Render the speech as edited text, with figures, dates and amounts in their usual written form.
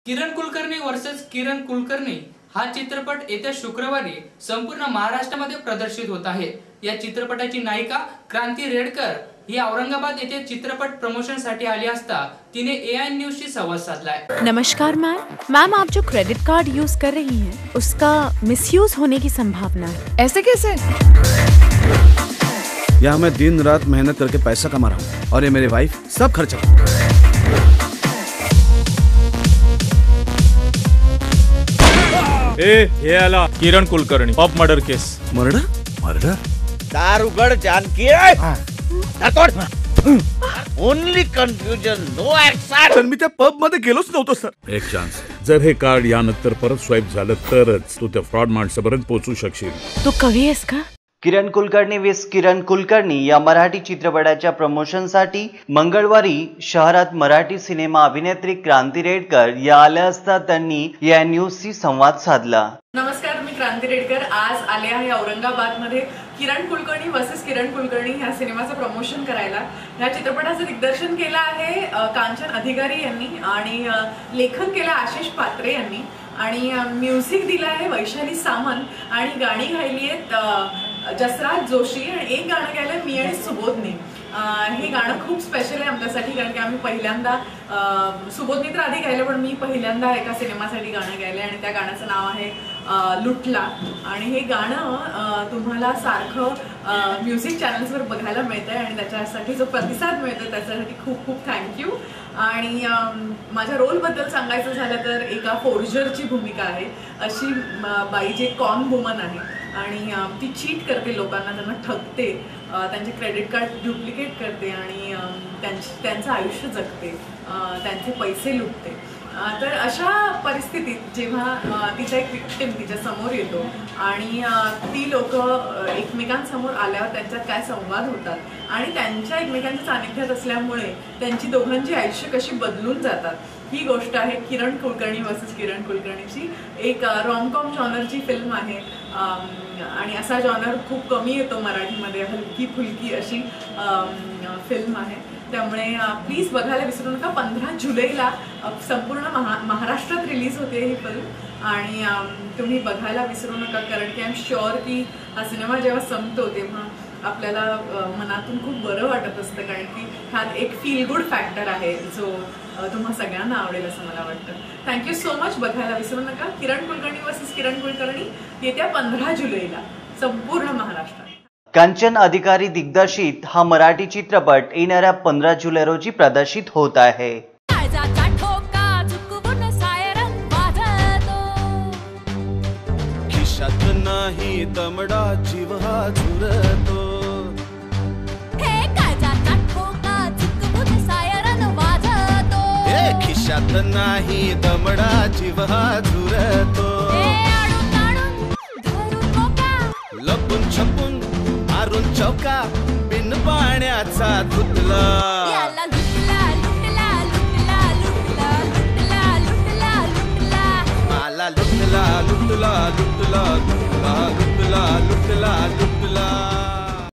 किरण Kulkarni versus Kiran Kulkarni हा चित्रपट येत्या शुक्रवारी संपूर्ण महाराष्ट्रामध्ये प्रदर्शित होत आहे। या चित्रपटाची नायिका क्रांती रेडकर ही औरंगाबाद येथे चित्रपट प्रमोशन साठी आली असता तिने एआयएन न्यूज शी संवाद साधलाय। नमस्कार मैम, आप जो क्रेडिट कार्ड यूज कर रही हैं उसका मिसयूज होने की संभावना है। ऐसे कैसे? यहाँ मैं दिन रात मेहनत करके पैसा कमा रहा हूँ और ये मेरी वाइफ सब खर्चा। हे आला Kiran Kulkarni pub murder case. Murder murder दार उघड जानकी ओनली कन्फ्युजन नो ऍक्शन। तर मी त्या पब मध्ये गेलोच नव्हतो सर। एक चान्स, जर हे कार्ड यानंतर परत स्वाईप झालं तरच तू त्या फ्रॉड माणसापर्यंत पोहोचू शकशील। तो कवी आहेस का? किरण कुलकर्णी विस किरण कुलकर्णी या मराठी चित्रपटाच्या प्रमोशनसाठी मंगळवारी शहरात मराठी सिनेमा अभिनेत्री क्रांती रेडकर या आल्या असता त्यांनी या न्यूजशी संवाद साधला। नमस्कार, मी क्रांती रेडकर आज आले आहे औरंगाबाद मध्ये किरण कुलकर्णी वर्सेस किरण कुलकर्णी ह्या सिनेमाचं प्रमोशन करायला। या चित्रपटाचं दिग्दर्शन केलं आहे कांचन अधिकारी यांनी आणि लेखन केलं आशिष पात्रे यांनी आणि म्युझिक दिलं आहे वैशाली सामंत आणि गाणी गायली आहेत जसराज जोशी आणि एक गाणं गायलंय मी आणि सुबोधने। हे गाणं खूप स्पेशल आहे आमच्यासाठी कारण की आम्ही पहिल्यांदा सुबोधने तर आधी गायलं पण मी पहिल्यांदा एका सिनेमासाठी गाणं गायलंय आणि त्या गाण्याचं नाव आहे लुटला। आणि हे गाणं तुम्हाला सारखं म्युझिक चॅनल्सवर बघायला मिळतंय आणि त्याच्यासाठी जो प्रतिसाद मिळतो त्याच्यासाठी खूप खूप थँक्यू। आणि माझ्या रोलबद्दल सांगायचं झालं तर एका फोर्जरची भूमिका आहे। अशी बाई जे कॉन वुमन आहे आणि ती चीट करते लोकांना, त्यांना ठगते, त्यांचे क्रेडिट कार्ड डुप्लिकेट करते आणि त्यांचं आयुष्य जगते, त्यांचे पैसे लुटते। तर अशा परिस्थितीत जेव्हा तिचा एक विक्टिम तिच्या समोर येतो आणि ती लोक एकमेकांसमोर आल्यावर त्यांच्यात काय संवाद होतात आणि त्यांच्या एकमेकांच्या सानिध्यात असल्यामुळे त्यांची दोघांची आयुष्य कशी बदलून जातात ही गोष्ट आहे किरण कुलकर्णी वर्सेस किरण कुलकर्णीची। एक रॉमकॉम जॉनरची फिल्म आहे आणि असा जॉनर खूप कमी येतो मराठीमध्ये, हलकी फुलकी अशी फिल्म आहे। त्यामुळे प्लीज बघायला विसरू नका। 15 जुलैला संपूर्ण महाराष्ट्रात रिलीज होते ही फिल्म आणि तुम्ही बघायला विसरू नका कारण की आय एम शुअर की हा सिनेमा जेव्हा संपतो तेव्हा आपल्याला मनातून खूप बरं वाटत असतं कारण की ह्यात एक फील गुड फॅक्टर आहे जो तुम्हा सगळ्यांना आवडेल असं मला वाटतं। थँक्यू सो मच, बघायला विसरू नका। किरण कुलकर्णी वर्सेस किरण कुलकर्णी येत्या 15 जुलैला संपूर्ण महाराष्ट्रात। कांचन अधिकारी दिग्दर्शित हा मराठी चित्रपट येणाऱ्या 15 जुलै रोजी प्रदर्शित होत आहे। खिशात नाही दमडा जीव हा झुरतो, खिशात नाही दमडा जीव हा झुरतो, लपून छपून मारून चौका बिन पाण्याचा धुतला, मला लुटला लुटला लुटला लुटला लुटला लुटला लुटला।